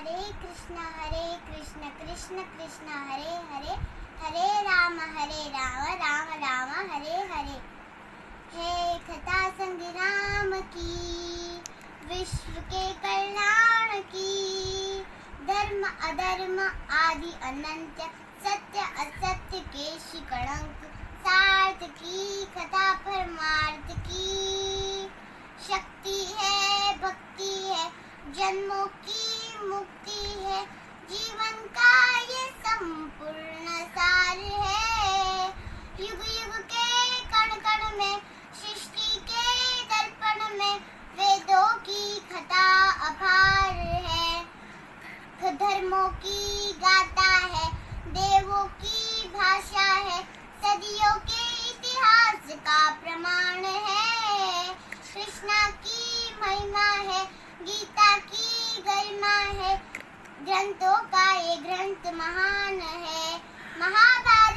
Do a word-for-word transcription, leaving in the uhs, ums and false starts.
हरे कृष्ण हरे कृष्ण कृष्ण कृष्ण हरे हरे हरे राम हरे राम राम राम हरे हरे। हे कथा संग्राम की, विश्व के कल्याण की, धर्म अधर्म आदि अनंत, सत्य असत्य के शिकड़ंक, सार्थ की कथा परमार्थ की। शक्ति है भक्ति है, जन्मों की मुक्ति है, जीवन का ये संपूर्ण सार है। युग युग के कण कण में, सृष्टि के दर्पण में, वेदों की कथा अपार है। धर्मों की गाथा है, देवों की भाषा है, सदियों के इतिहास का प्रमाण है। कृष्णा की महिमा है, गीता की गरिमा है, ग्रंथों का ये ग्रंथ महान है। महाभारत